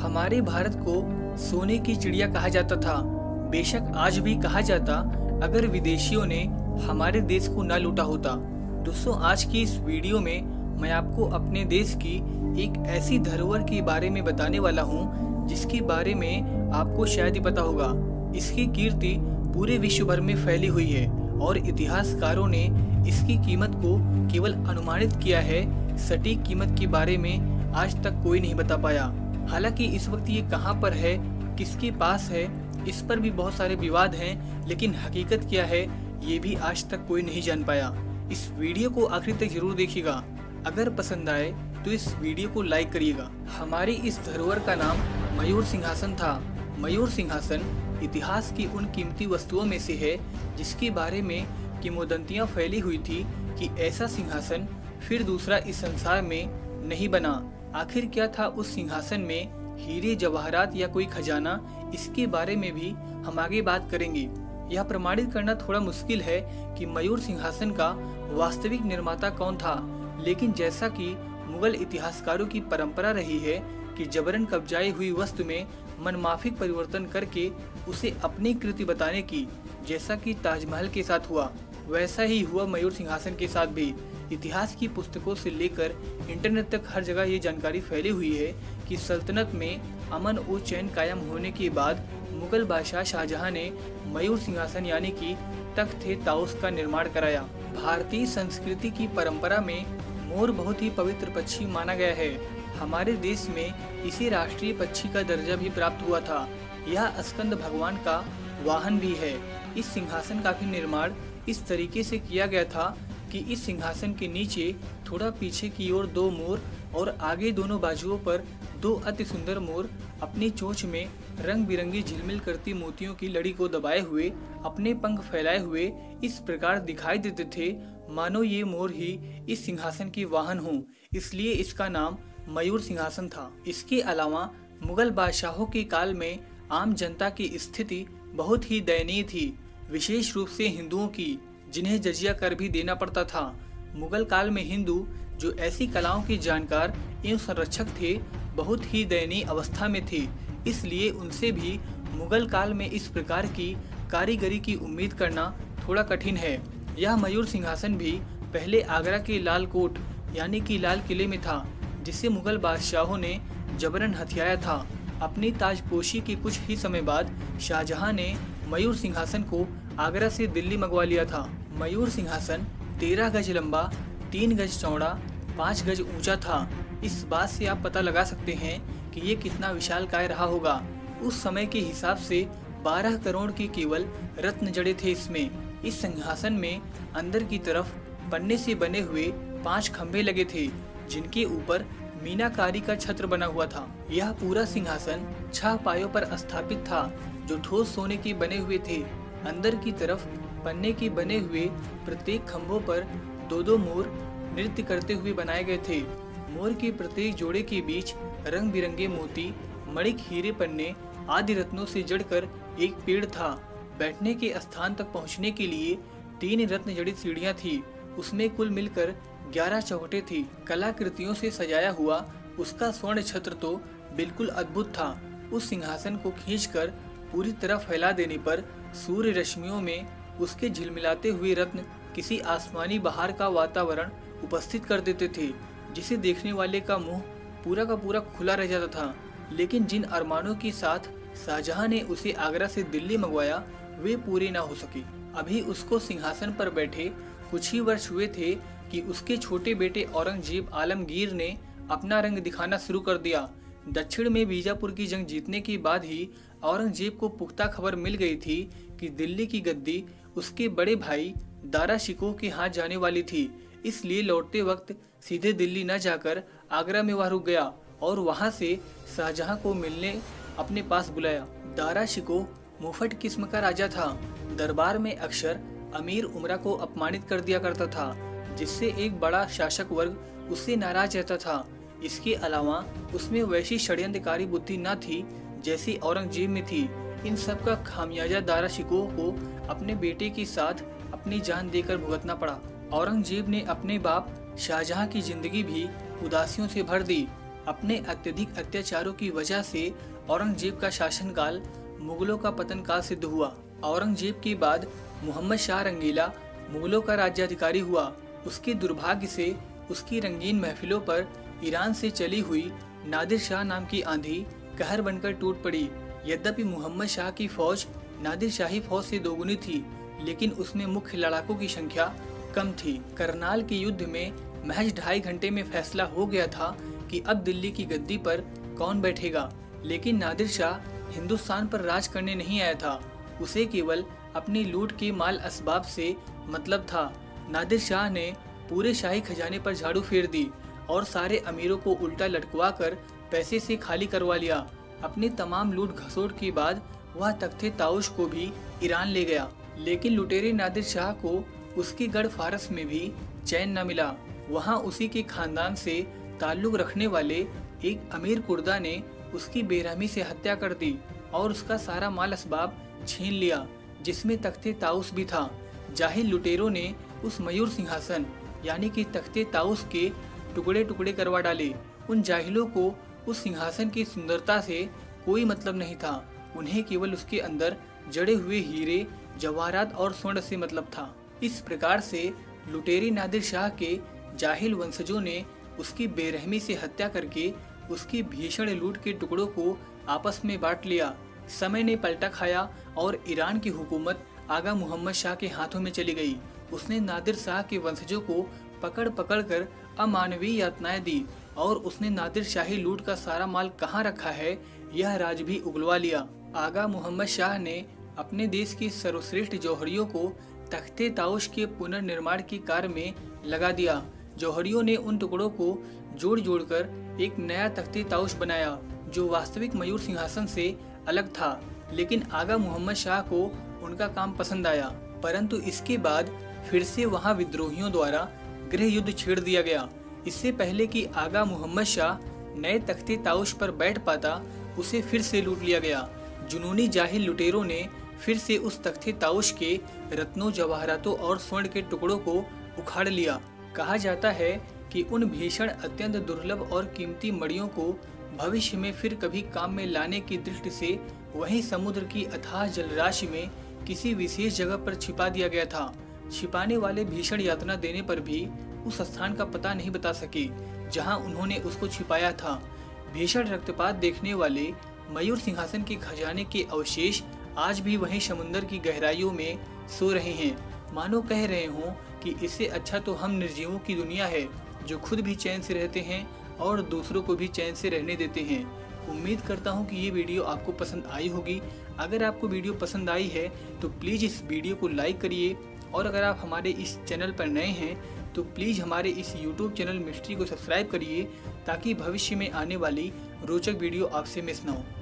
हमारे भारत को सोने की चिड़िया कहा जाता था। बेशक आज भी कहा जाता अगर विदेशियों ने हमारे देश को न लूटा होता। दोस्तों, आज की इस वीडियो में मैं आपको अपने देश की एक ऐसी धरोहर के बारे में बताने वाला हूँ जिसके बारे में आपको शायद ही पता होगा। इसकी कीर्ति पूरे विश्व भर में फैली हुई है और इतिहासकारों ने इसकी कीमत को केवल अनुमानित किया है। सटीक कीमत के बारे में आज तक कोई नहीं बता पाया। हालांकि इस वक्त ये कहाँ पर है, किसके पास है, इस पर भी बहुत सारे विवाद हैं, लेकिन हकीकत क्या है ये भी आज तक कोई नहीं जान पाया। इस वीडियो को आखिर तक जरूर देखिएगा। अगर पसंद आए तो इस वीडियो को लाइक करिएगा। हमारी इस धरोहर का नाम मयूर सिंहासन था। मयूर सिंहासन इतिहास की उन कीमती वस्तुओं में से है जिसके बारे में किंवदंतियां फैली हुई थी कि ऐसा सिंहासन फिर दूसरा इस संसार में नहीं बना। आखिर क्या था उस सिंहासन में, हीरे जवाहरात या कोई खजाना, इसके बारे में भी हम आगे बात करेंगे। यह प्रमाणित करना थोड़ा मुश्किल है कि मयूर सिंहासन का वास्तविक निर्माता कौन था, लेकिन जैसा कि मुगल इतिहासकारों की परंपरा रही है कि जबरन कब्जाई हुई वस्तु में मनमाफिक परिवर्तन करके उसे अपनी कृति बताने की, जैसा कि ताजमहल के साथ हुआ वैसा ही हुआ मयूर सिंहासन के साथ भी। इतिहास की पुस्तकों से लेकर इंटरनेट तक हर जगह ये जानकारी फैली हुई है कि सल्तनत में अमन और चैन कायम होने के बाद मुगल बादशाह शाहजहां ने मयूर सिंहासन यानी कि तख्त-ए-तौश का निर्माण कराया। भारतीय संस्कृति की परंपरा में मोर बहुत ही पवित्र पक्षी माना गया है। हमारे देश में इसे राष्ट्रीय पक्षी का दर्जा भी प्राप्त हुआ था। यह स्कंद भगवान का वाहन भी है। इस सिंहासन का भी निर्माण इस तरीके से किया गया था कि इस सिंहासन के नीचे थोड़ा पीछे की ओर दो मोर और आगे दोनों बाजुओं पर दो अति सुंदर मोर अपनी चोंच में रंग बिरंगी झिलमिल करती मोतियों की लड़ी को दबाए हुए अपने पंख फैलाए हुए इस प्रकार दिखाई देते थे मानो ये मोर ही इस सिंहासन के वाहन हों। इसलिए इसका नाम मयूर सिंहासन था। इसके अलावा मुगल बादशाहों के काल में आम जनता की स्थिति बहुत ही दयनीय थी, विशेष रूप से हिंदुओं की, जिन्हें जजिया कर भी देना पड़ता था। मुगल काल में हिंदू, जो ऐसी कलाओं के जानकार एवं संरक्षक थे, बहुत ही दयनीय अवस्था में थे। इसलिए उनसे भी मुगल काल में इस प्रकार की कारीगरी की उम्मीद करना थोड़ा कठिन है। यह मयूर सिंहासन भी पहले आगरा के लाल कोट यानी कि लाल किले में था, जिसे मुगल बादशाहों ने जबरन हथियाया था। अपनी ताजपोशी के कुछ ही समय बाद शाहजहां ने मयूर सिंहासन को आगरा से दिल्ली मंगवा लिया था। मयूर सिंहासन 13 गज लंबा, 3 गज चौड़ा, 5 गज ऊंचा था। इस बात से आप पता लगा सकते हैं कि ये कितना विशालकाय रहा होगा। उस समय के हिसाब से 12 करोड़ के केवल रत्न जड़े थे इसमें। इस सिंहासन में अंदर की तरफ पन्ने से बने हुए 5 खंभे लगे थे, जिनके ऊपर मीनाकारी का छत्र बना हुआ था। यह पूरा सिंहासन 6 पायों पर स्थापित था, जो ठोस सोने के बने हुए थे। अंदर की तरफ पन्ने के बने हुए प्रत्येक खंभों पर 2-2 मोर नृत्य करते हुए बनाए गए थे। मोर के प्रत्येक जोड़े के बीच रंग बिरंगे मोती, मणिक, हीरे, पन्ने आदि रत्नों से जड़कर एक पेड़ था। बैठने के स्थान तक पहुंचने के लिए 3 रत्न जड़ित सीढ़ियां थी। उसमें कुल मिलकर 11 चौखटें थी। कलाकृतियों से सजाया हुआ उसका स्वर्ण छत्र तो बिल्कुल अद्भुत था। उस सिंहासन को खींचकर पूरी तरह फैला देने पर सूर्य रश्मियों में उसके झिलमिलाते हुए रत्न किसी आसमानी बहार का वातावरण उपस्थित कर देते थे, जिसे देखने वाले का मुंह पूरा का पूरा खुला रह जाता था। लेकिन जिन अरमानों के साथ शाहजहां ने उसे आगरा से दिल्ली मंगवाया, वे पूरे न हो सके। अभी उसको सिंहासन पर बैठे कुछ ही वर्ष हुए थे कि उसके छोटे बेटे औरंगजेब आलमगीर ने अपना रंग दिखाना शुरू कर दिया। दक्षिण में बीजापुर की जंग जीतने के बाद ही औरंगजेब को पुख्ता खबर मिल गई थी कि दिल्ली की गद्दी उसके बड़े भाई दारा शिकोह के हाथ जाने वाली थी। इसलिए लौटते वक्त सीधे दिल्ली न जाकर आगरा में वह रुक गया और वहां से शाहजहां को मिलने अपने पास बुलाया। दारा शिकोह मुफट किस्म का राजा था। दरबार में अक्सर अमीर उमरा को अपमानित कर दिया करता था, जिससे एक बड़ा शासक वर्ग उससे नाराज रहता था। इसके अलावा उसमें वैसी षड्यंत्रकारी बुद्धि न थी जैसी औरंगजेब में थी। इन सब का खामियाजा दारा शिकोह को अपने बेटे के साथ अपनी जान देकर भुगतना पड़ा। औरंगजेब ने अपने बाप शाहजहां की जिंदगी भी उदासियों से भर दी। अपने अत्यधिक अत्याचारों की वजह से औरंगजेब का शासनकाल मुगलों का पतन काल सिद्ध हुआ। औरंगजेब के बाद मोहम्मद शाह रंगीला मुगलों का राज्याधिकारी हुआ। उसके दुर्भाग्य से उसकी रंगीन महफिलों पर ईरान से चली हुई नादिर शाह नाम की आंधी कहर बनकर टूट पड़ी। यद्यपि मोहम्मद शाह की फौज नादिर शाही फौज से दोगुनी थी, लेकिन उसमें मुख्य लड़ाकों की संख्या कम थी। करनाल के युद्ध में महज 2.5 घंटे में फैसला हो गया था कि अब दिल्ली की गद्दी पर कौन बैठेगा। लेकिन नादिर शाह हिंदुस्तान पर राज करने नहीं आया था, उसे केवल अपनी लूट के माल असबाब से मतलब था। नादिर शाह ने पूरे शाही खजाने पर झाड़ू फेर दी और सारे अमीरों को उल्टा लटकवा कर पैसे से खाली करवा लिया। अपनी तमाम लूट घसोट के बाद वह तख्त-ए-ताउश को भी ईरान ले गया। लेकिन लुटेरे नादिर शाह को उसके गढ़ फारस में भी चैन न मिला। वहाँ उसी के खानदान से ताल्लुक रखने वाले एक अमीर कुर्दा ने उसकी बेरहमी से हत्या कर दी और उसका सारा माल असबाब छीन लिया, जिसमें तख्त-ए-ताउश भी था। जाहिल लुटेरों ने उस मयूर सिंहासन यानी कि तख्त-ए-ताउश के टुकड़े टुकड़े करवा डाले। उन जाहिलों को उस सिंहासन की सुंदरता से कोई मतलब नहीं था, उन्हें केवल उसके अंदर जड़े हुए हीरे, जवाहरात और स्वर्ण से मतलब था। इस प्रकार से लुटेरी नादिर शाह के जाहिल वंशजों ने उसकी बेरहमी से हत्या करके उसकी भीषण लूट के टुकड़ों को आपस में बांट लिया। समय ने पलटा खाया और ईरान की हुकूमत आगा मोहम्मद शाह के हाथों में चली गई। उसने नादिर शाह के वंशजों को पकड़ पकड़ कर अमानवीय यातनाएं दी और उसने नादिर शाही लूट का सारा माल कहाँ रखा है यह राज भी उगलवा लिया। आगा मोहम्मद शाह ने अपने देश की सर्वश्रेष्ठ जौहरियों को तख्त-ए-ताउश के पुनर्निर्माण के कार्य में लगा दिया। जौहरियों ने उन टुकड़ों को जोड़ जोड़कर एक नया तख्त-ए-ताउश बनाया जो वास्तविक मयूर सिंहासन से अलग था। लेकिन आगा मोहम्मद शाह को उनका काम पसंद आया, परंतु इसके बाद फिर से वहां विद्रोहियों द्वारा गृह युद्ध छेड़ दिया गया। इससे पहले कि आगा मोहम्मद शाह नए तख्त-ए-ताउश पर बैठ पाता, उसे फिर से लूट लिया गया। जुनूनी जाहिल लुटेरों ने फिर से उस तख्त-ए-ताउश के रत्नों, जवाहरातों और स्वर्ण के टुकड़ों को उखाड़ लिया। कहा जाता है कि उन भीषण, अत्यंत दुर्लभ और कीमती मणियों को भविष्य में फिर कभी काम में लाने की दृष्टि से वहीं समुद्र की अथाह जलराशि में किसी विशेष जगह पर छिपा दिया गया था। छिपाने वाले भीषण यातना देने पर भी उस स्थान का पता नहीं बता सके जहां उन्होंने उसको छिपाया था। भीषण रक्तपात देखने वाले मयूर सिंहासन के खजाने के अवशेष आज भी वहीं समुद्र की गहराइयों में सो रहे हैं। मानो कह रहे हों कि इससे अच्छा तो हम निर्जीवों की दुनिया है जो खुद भी चैन से रहते हैं और दूसरों को भी चैन से रहने देते हैं। उम्मीद करता हूं कि ये वीडियो आपको पसंद आई होगी। अगर आपको वीडियो पसंद आई है तो प्लीज़ इस वीडियो को लाइक करिए, और अगर आप हमारे इस चैनल पर नए हैं तो प्लीज़ हमारे इस YouTube चैनल मिस्ट्री को सब्सक्राइब करिए ताकि भविष्य में आने वाली रोचक वीडियो आपसे मिस ना हो।